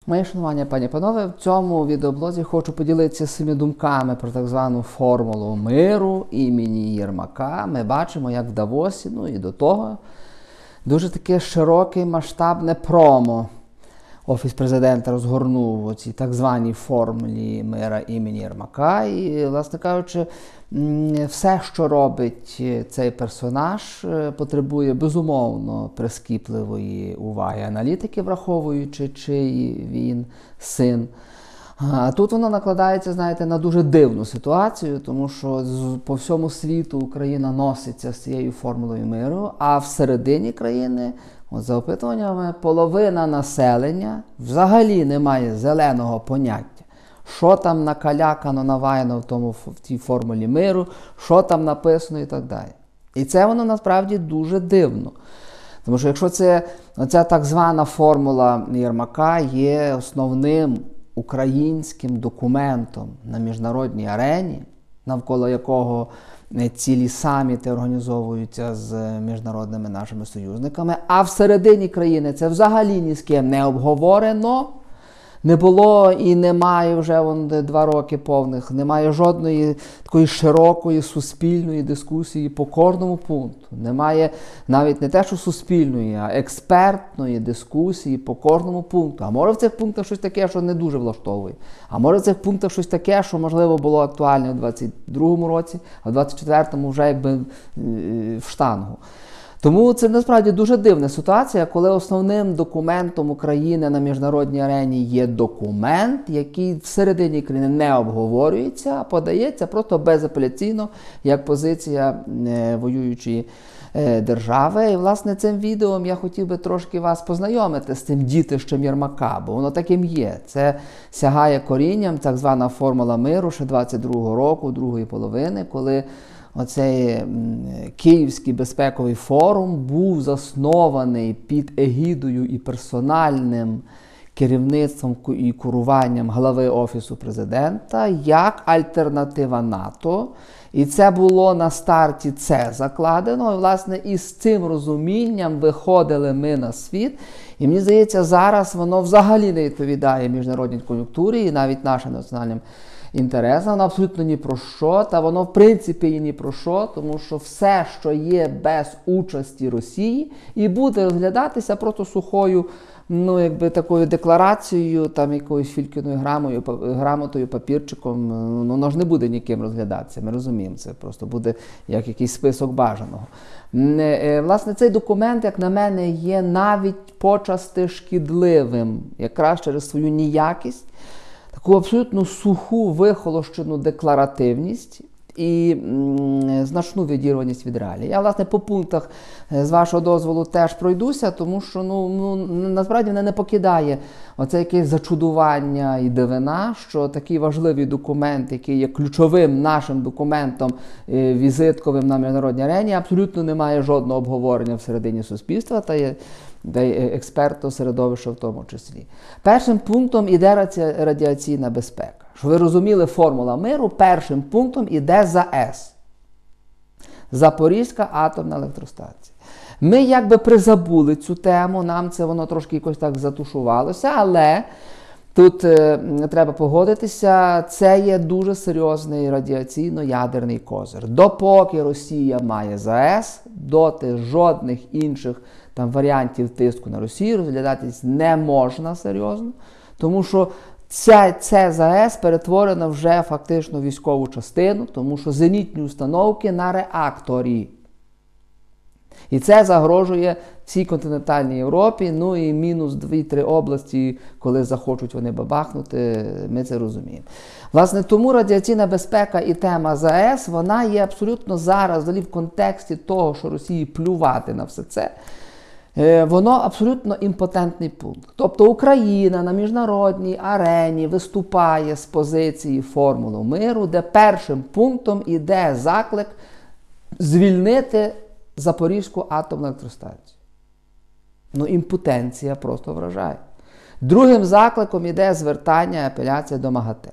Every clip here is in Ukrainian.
Моє шанування, пані і панове, в цьому відеоблозі хочу поділитися своїми думками про так звану формулу миру імені Єрмака. Ми бачимо, як в Давосі, і до того, дуже таке широке масштабне промо Офіс президента розгорнув у цій так званій формулі мира імені Єрмака. І, власне кажучи, все, що робить цей персонаж, потребує безумовно прискіпливої уваги аналітики, враховуючи, чий він син. А тут воно накладається, знаєте, на дуже дивну ситуацію, тому що по всьому світу Україна носиться з цією формулою миру, а всередині країни, за опитуваннями, половина населення взагалі не має зеленого поняття. Що там накалякано, наваяно в тій формулі миру, що там написано і так далі. І це воно насправді дуже дивно. Тому що якщо ця так звана формула Єрмака є основним українським документом на міжнародній арені, навколо якого цілі саміти організовуються з міжнародними нашими союзниками, а всередині країни це взагалі ні з ким не обговорено, не було і немає вже 2 роки повних, немає жодної такої широкої суспільної дискусії по кожному пункту. Немає навіть не те, що суспільної, а експертної дискусії по кожному пункту. А може в цих пунктах щось таке, що не дуже влаштовує. А може в цих пунктах щось таке, що можливо було актуальне у 22-му році, а в 24-му вже якби в штангу. Тому це насправді дуже дивна ситуація, коли основним документом України на міжнародній арені є документ, який всередині країни не обговорюється, а подається просто безапеляційно, як позиція воюючої держави. І, власне, цим відео я хотів би трошки вас познайомити з цим дітищем Єрмака, бо воно таким є. Це сягає корінням, так звана формула миру ще 22-го року, другої половини, коли оцей Київський безпековий форум був заснований під егідою і персональним керівництвом і керуванням глави Офісу президента як альтернатива НАТО. І це було на старті закладено. І, власне, із цим розумінням виходили ми на світ. І мені здається, зараз воно взагалі не відповідає міжнародній кон'юнктурі і навіть нашим національним інтересам, воно абсолютно ні про що, та воно в принципі і ні про що, тому що все, що є без участі Росії, і буде розглядатися просто сухою, такою декларацією, там якоюсь фількіною грамотою, папірчиком, воно ж не буде ніким розглядатися, ми розуміємо, це просто буде як якийсь список бажаного. Власне, цей документ, як на мене, є навіть почасти шкідливим, якраз через свою ніякість, таку абсолютно суху, вихолощену декларативність і значну відірваність від реалій. Я, власне, по пунктах, з вашого дозволу, теж пройдуся, тому що, насправді, мене не покидає оце якесь зачудування і дивина, що такий важливий документ, який є ключовим нашим документом, візитковим на міжнародній арені, абсолютно не має жодного обговорення всередині суспільства та й експертного середовища в тому числі. Першим пунктом іде радіаційна безпека. Щоб ви розуміли, формула миру першим пунктом іде ЗАЕС. Запорізька атомна електростанція. Ми якби призабули цю тему, нам це воно трошки якось так затушувалося, але тут треба погодитися, це є дуже серйозний радіаційно-ядерний козир. Допоки Росія має ЗАЕС, доти жодних інших варіантів тиску на Росію розглядатись не можна серйозно, тому що це ЗАЕС перетворена вже фактично в військову частину, тому що зенітні установки на реакторі. І це загрожує всій континентальній Європі, і мінус 2-3 області, коли захочуть вони бабахнути, ми це розуміємо. Власне, тому радіаційна безпека і тема ЗАЕС, вона є абсолютно зараз, взагалі в контексті того, що Росії плювати на все це, воно абсолютно імпотентний пункт. Тобто Україна на міжнародній арені виступає з позиції формули миру, де першим пунктом іде заклик звільнити Запорізьку атомну електростанцію. Імпотенція просто вражає. Другим закликом іде звертання і апеляція до МАГАТЕ.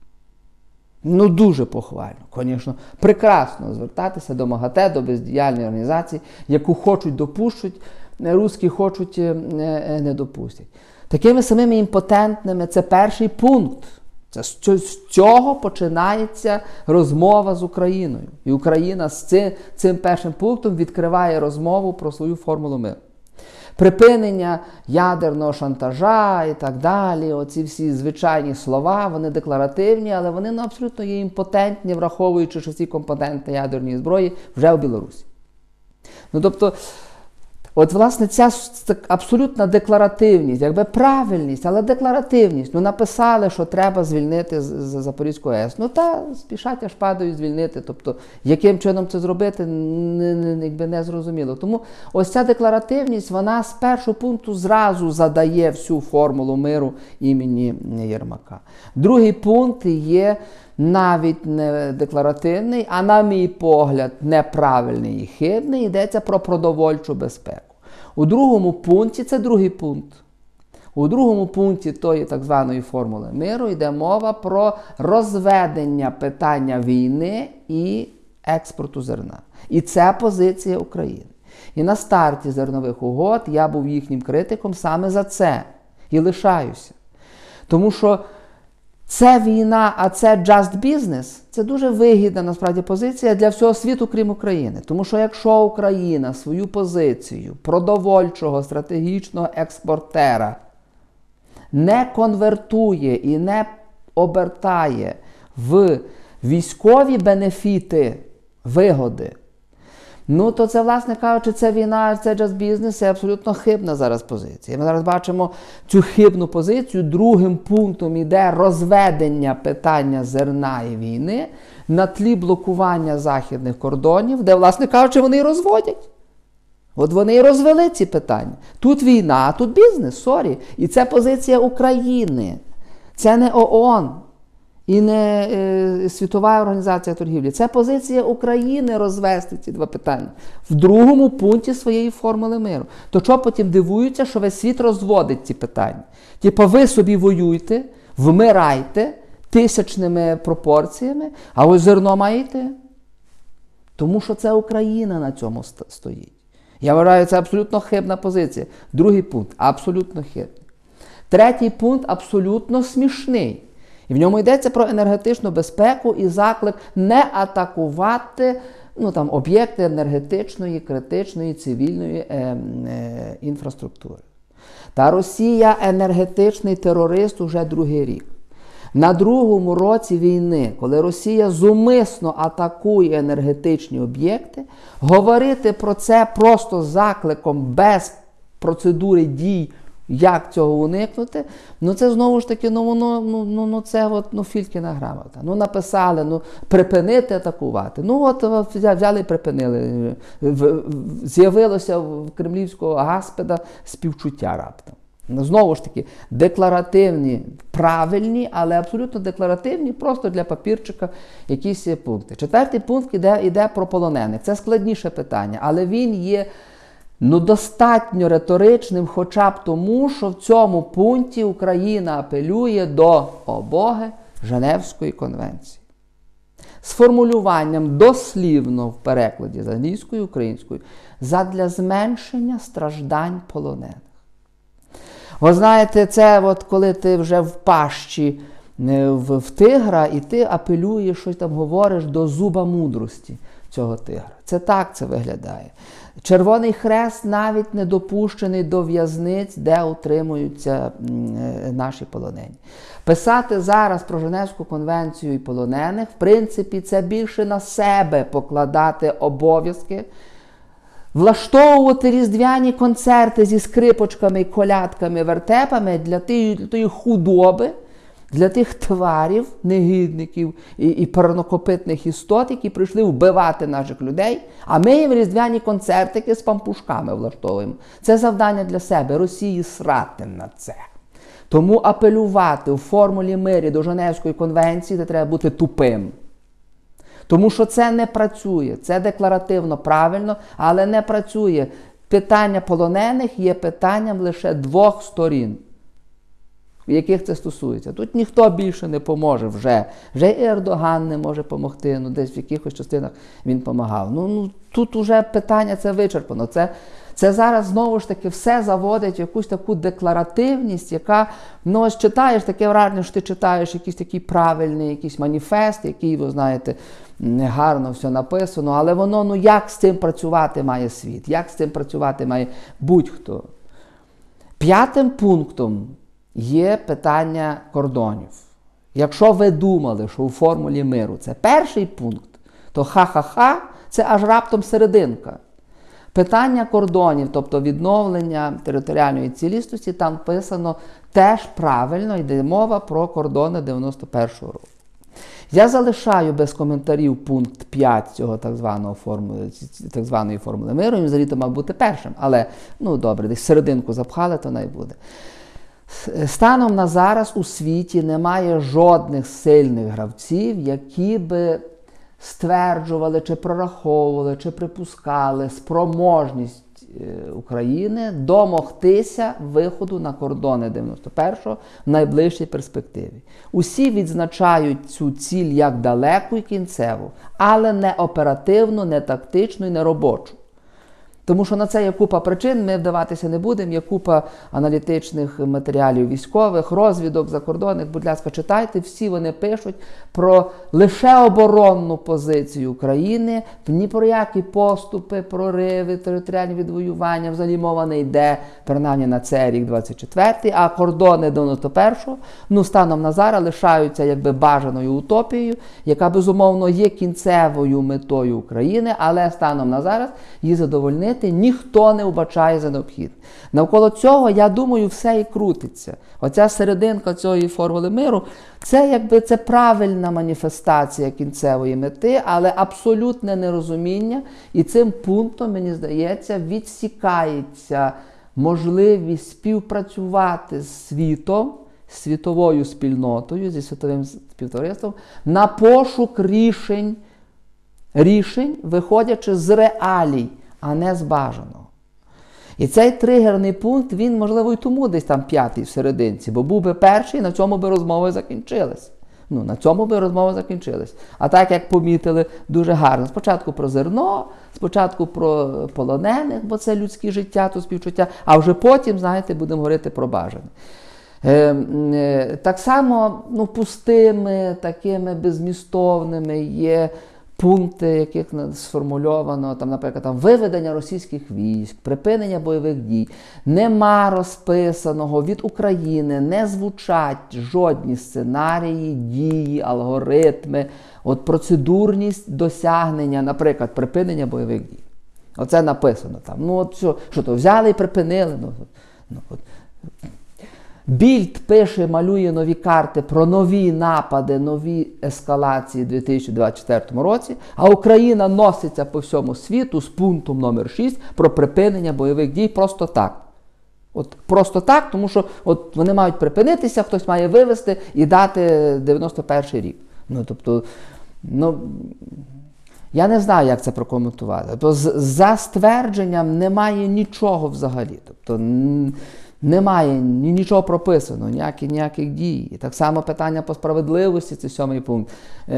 Дуже похвально, звісно, прекрасно звертатися до МАГАТЕ, до бездіяльної організації, яку хочуть допустять, русські хочуть не допустять. такими самими імпотентними. Це перший пункт. З цього починається розмова з Україною. І Україна з цим першим пунктом відкриває розмову про свою формулу миру. Припинення ядерного шантажа і так далі, оці всі звичайні слова, вони декларативні, але вони абсолютно є імпотентні, враховуючи, що всі компоненти ядерної зброї вже в Білорусі. Тобто, от, власне, ця абсолютна декларативність, якби правильність, але декларативність. Написали, що треба звільнити Запорізьку АЕС. Спішать аж падають звільнити. Тобто, яким чином це зробити, не зрозуміло. Тому ось ця декларативність, вона з першого пункту зразу задає всю формулу миру імені Єрмака. Другий пункт є навіть не декларативний, а, на мій погляд, неправильний і хибний, йдеться про продовольчу безпеку. У другому пункті, це другий пункт, у другому пункті тої так званої формули миру йде мова про розведення питання війни і експорту зерна. І це позиція України. І на старті зернових угод я був їхнім критиком саме за це. І лишаюся. Тому що це війна, а це just business, це дуже вигідна, насправді, позиція для всього світу, крім України. Тому що якщо Україна свою позицію продовольчого стратегічного експортера не конвертує і не обертає в військові бенефіти, вигоди, то це, власне кажучи, це війна, це just business, це абсолютно хибна зараз позиція. Ми зараз бачимо цю хибну позицію. Другим пунктом йде розведення питання зерна і війни на тлі блокування західних кордонів, де, власне кажучи, вони і розводять. От вони і розвели ці питання. Тут війна, а тут бізнес, сорі. І це позиція України. Це не ООН. І не Світова організація торгівлі. Це позиція України розвести ці два питання. В другому пункті своєї формули миру. То що потім дивуються, що весь світ розводить ці питання? Ви собі воюйте, вмирайте тисячними пропорціями, а ось зерно має йти. Тому що це Україна на цьому стоїть. Я вважаю, це абсолютно хибна позиція. Другий пункт – абсолютно хибний. Третій пункт – абсолютно смішний. І в ньому йдеться про енергетичну безпеку і заклик не атакувати об'єкти енергетичної, критичної, цивільної інфраструктури. Та Росія енергетичний терорист уже другий рік. На другому році війни, коли Росія зумисно атакує енергетичні об'єкти, говорити про це просто закликом без процедури дій, як цього уникнути, це знову ж таки, це Фількіна грамота. Написали, припинити атакувати. Взяли і припинили. З'явилося в кремлівського гаспеда співчуття раптом. Знову ж таки, декларативні, правильні, але абсолютно декларативні, просто для папірчика якісь пункти. Четвертий пункт йде про полонених. Це складніше питання, але він є достатньо риторичним, хоча б тому, що в цьому пункті Україна апелює до обоги Женевської конвенції. З формулюванням дослівно в перекладі з англійської, української, задля зменшення страждань полонених. Ви знаєте, це коли ти вже в пащі в тигра, і ти апелюєш, щось там говориш до зуба мудрості цього тигра. Це так це виглядає. Червоний Хрест навіть не допущений до в'язниць, де утримуються наші полонені. Писати зараз про Женевську конвенцію і полонених, в принципі, це більше на себе покладати обов'язки, влаштовувати різдвяні концерти зі скрипочками, колядками, вертепами для тієї худоби, для тих тварів, негідників і паранокопитних істот, які прийшли вбивати наших людей, а ми їм різдвяні концертики з пампушками влаштовуємо. Це завдання для себе. Росії срати на це. Тому апелювати у формулі миру до Женевської конвенції, де треба бути тупим. Тому що це не працює. Це декларативно правильно, але не працює. Питання полонених є питанням лише двох сторін, яких це стосується. Тут ніхто більше не поможе вже. Вже і Ердоган не може допомогти, десь в якихось частинах він допомагав. Тут вже питання це вичерпано. Це зараз, знову ж таки, все заводить в якусь таку декларативність, яка, ну, ось читаєш, таке враження, що ти читаєш якийсь такий правильний, якийсь маніфест, який, ви знаєте, гарно все написано, але воно, ну, як з цим працювати має світ, як з цим працювати має будь-хто. 5-м пунктом є питання кордонів. Якщо ви думали, що у формулі миру це перший пункт, то ха-ха-ха, це аж раптом серединка. Питання кордонів, тобто відновлення територіальної цілісності, там вписано теж правильно, йде мова про кордони 91-го року. Я залишаю без коментарів пункт 5 цього так званої формули миру, він взагалі-то мав бути першим, але, ну добре, десь серединку запхали, то не буде. Станом на зараз у світі немає жодних сильних гравців, які би стверджували, чи прораховували, чи припускали спроможність України домогтися виходу на кордони 91-го в найближчій перспективі. Усі відзначають цю ціль як далеку і кінцеву, але не оперативну, не тактичну і не робочу. Тому що на це є купа причин, ми вдаватися не будемо, є купа аналітичних матеріалів військових, розвідок закордонних. Будь ласка, читайте, всі вони пишуть про лише оборонну позицію України, ні про які поступи, прориви, територіальні відвоювання, взагалі мова не йде, принаймні на цей рік 24-й, а кордони 91-го, ну, станом на зараз лишаються якби бажаною утопією, яка, безумовно, є кінцевою метою України, але станом на зараз її задовольнити ніхто не вбачає за необхідне. Навколо цього, я думаю, все і крутиться. Оця серединка цієї формули миру, це якби це правильна маніфестація кінцевої мети, але абсолютне нерозуміння. І цим пунктом, мені здається, відсікається можливість співпрацювати з світом, з світовою спільнотою, зі світовим співтовариством, на пошук рішень, виходячи з реалій, а не з бажаного. І цей тригерний пункт, він, можливо, і тому десь там 5-й в серединці, бо був би перший, на цьому би розмови закінчились. Ну, на цьому би розмови закінчились. А так, як помітили, дуже гарно. Спочатку про зерно, спочатку про полонених, бо це людське життя, то співчуття, а вже потім, знаєте, будемо говорити про бажане. Так само, ну, пустими, такими беззмістовними є пункти, яких сформульовано, там, наприклад, там, виведення російських військ, припинення бойових дій. Нема розписаного від України, не звучать жодні сценарії, дії, алгоритми, от процедурність досягнення, наприклад, припинення бойових дій. Оце написано там. Ну, от що то, взяли і припинили? Більд пише, малює нові карти про нові напади, нові ескалації у 2024 році, а Україна носиться по всьому світу з пунктом номер 6 про припинення бойових дій просто так. От просто так, тому що от вони мають припинитися, хтось має вивести і дати 91 рік. Ну, тобто, ну, я не знаю, як це прокоментувати. Тобто, за ствердженням немає нічого взагалі. Тобто, немає нічого прописано, ніяких дій. Так само питання по справедливості, це 7-й пункт.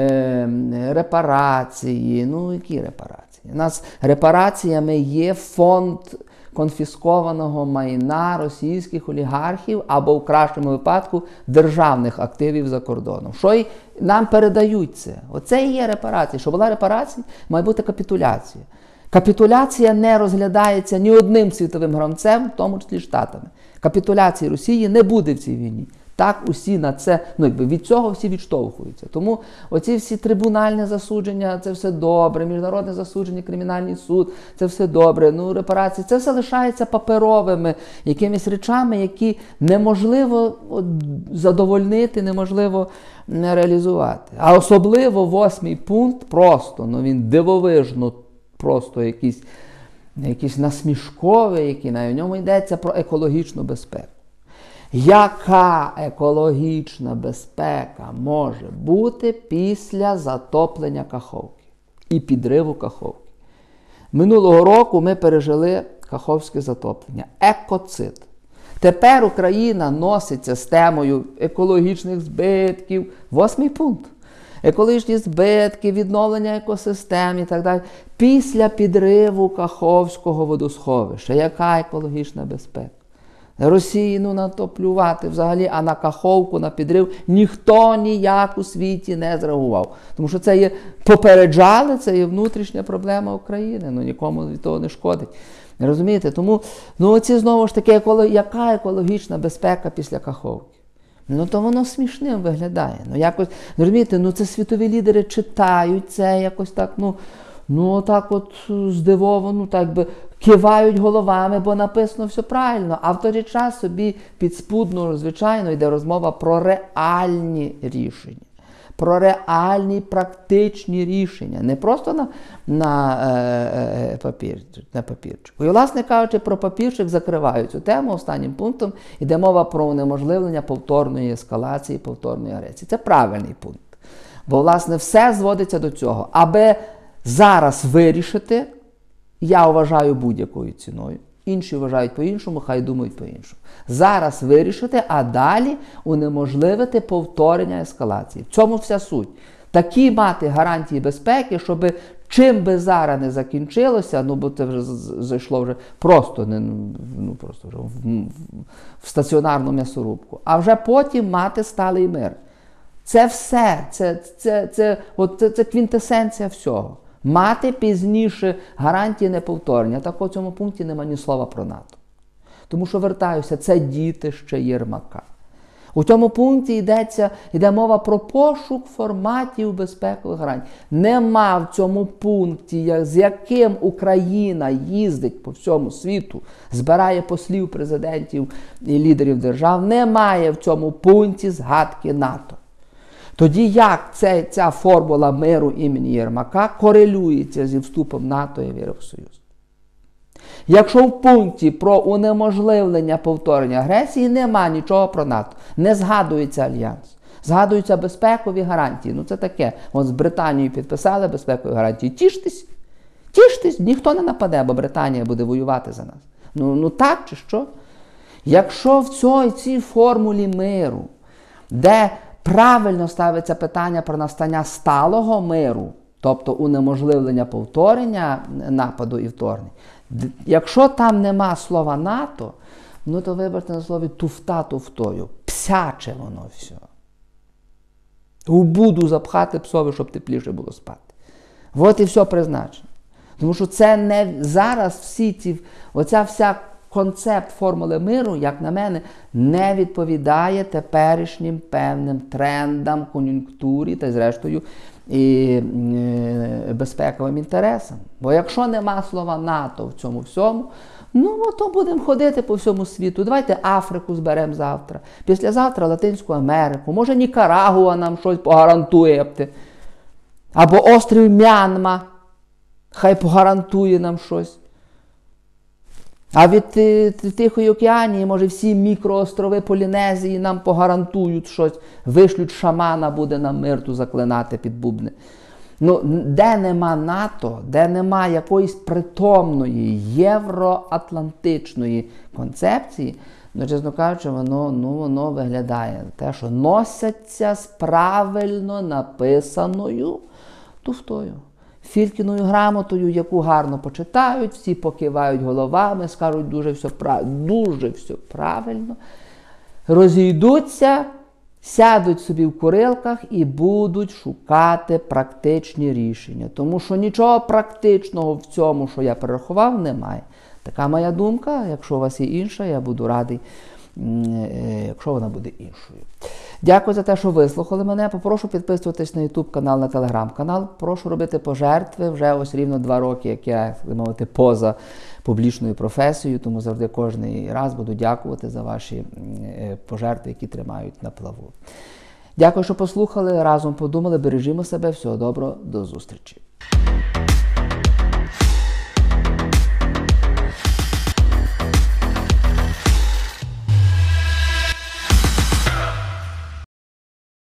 Репарації. Ну, які репарації? У нас репараціями є фонд конфіскованого майна російських олігархів або, в кращому випадку, державних активів за кордоном. Що й нам передають це? Оце і є репарація. Щоб була репарація, має бути капітуляція. Капітуляція не розглядається ні одним світовим гравцем, в тому числі Штатами. Капітуляції Росії не буде в цій війні. Так усі на це, ну, якби від цього всі відштовхуються. Тому оці всі трибунальні засудження, це все добре, міжнародне засудження, кримінальний суд, це все добре, ну, репарації, це все лишається паперовими якимись речами, які неможливо задовольнити, неможливо реалізувати. А особливо 8-й пункт просто, ну, він дивовижно просто якийсь насмішковий, який на ньому йдеться про екологічну безпеку. Яка екологічна безпека може бути після затоплення Каховки і підриву Каховки? Минулого року ми пережили Каховське затоплення. Екоцид. Тепер Україна носиться з темою екологічних збитків. 8-й пункт. екологічні збитки, відновлення екосистем і так далі. Після підриву Каховського водосховища, яка екологічна безпека? Росії, на то плювати взагалі, а на Каховку, на підрив ніхто ніяк у світі не зреагував. Тому що це є, попереджали, це є внутрішня проблема України, нікому від того не шкодить. Розумієте? Тому, оці знову ж таки, яка екологічна безпека після Каховки? То воно смішним виглядає. Якось, розумієте, це світові лідери читають це якось так, так от здивовано, так би кивають головами, бо написано все правильно. А в той же час собі підспудно, звичайно, йде розмова про реальні рішення. Про реальні практичні рішення. Не просто на папірчику. І, власне кажучи, про папірчик закриваю цю тему. Останнім пунктом йде мова про унеможливлення повторної ескалації, повторної агресії. Це правильний пункт. Бо, власне, все зводиться до цього. Аби зараз вирішити, я вважаю будь-якою ціною. Інші вважають по-іншому, хай думають по-іншому. Зараз вирішити, а далі унеможливити повторення ескалації. В цьому вся суть. Такі мати гарантії безпеки, щоб чим би зараз не закінчилося, бо це вже зайшло вже просто, просто вже в стаціонарну м'ясорубку, а вже потім мати сталий мир. Це все, це квінтесенція всього. Мати пізніше гарантії неповторення. Так у цьому пункті нема ні слова про НАТО. Тому що, вертаюся, це дітище Єрмака. У цьому пункті йде мова про пошук форматів безпекових гарантій. Нема в цьому пункті, з яким Україна їздить по всьому світу, збирає послів, президентів і лідерів держав, немає в цьому пункті згадки НАТО. Тоді як ця формула миру імені Єрмака корелюється зі вступом НАТО і віри в Союз? Якщо в пункті про унеможливлення повторення агресії нема нічого про НАТО, не згадується альянс, згадуються безпекові гарантії. Це таке. З Британією підписали безпекові гарантії. Тіштесь, ніхто не нападе, бо Британія буде воювати за нас. Так чи що? Якщо в цій формулі миру, де правильно ставиться питання про настання сталого миру, тобто унеможливлення повторення нападу і вторгнень, якщо там нема слова НАТО, то вибачте на слові туфта туфтою. Псяче воно все. У буду запхати псові, щоб тепліше було спати. От і все призначено. Тому що це не зараз оця вся концепт формули миру, як на мене, не відповідає теперішнім певним трендам, кон'юнктурі та, зрештою, і безпековим інтересам. Бо якщо нема слова НАТО в цьому всьому, то будемо ходити по всьому світу. Давайте Африку зберемо завтра, післязавтра Латинську Америку, може Нікарагуа нам щось погарантує, або острів М'янма, хай погарантує нам щось. А від Тихої океанії, може, всі мікроострови Полінезії нам погарантують щось, вишлють шамана, буде нам мир ту заклинати під бубни. Де нема НАТО, де нема якоїсь притомної євроатлантичної концепції, чесно кажучи, воно виглядає те, що носяться з правильно написаною туфтою. Фількіною грамотою, яку гарно почитають, всі покивають головами, скажуть дуже все правильно, розійдуться, сядуть собі в курилках і будуть шукати практичні рішення. Тому що нічого практичного в цьому, що я перерахував, немає. Така моя думка. Якщо у вас є інша, я буду радий, якщо вона буде іншою. Дякую за те, що вислухали мене. Попрошу підписуватись на YouTube канал, на Telegram канал. Прошу робити пожертви. Вже ось рівно 2 роки, як я, так мовити, поза публічною професією, тому завжди кожний раз буду дякувати за ваші пожертви, які тримають на плаву. Дякую, що послухали, разом подумали, бережімо себе. Всього доброго, до зустрічі.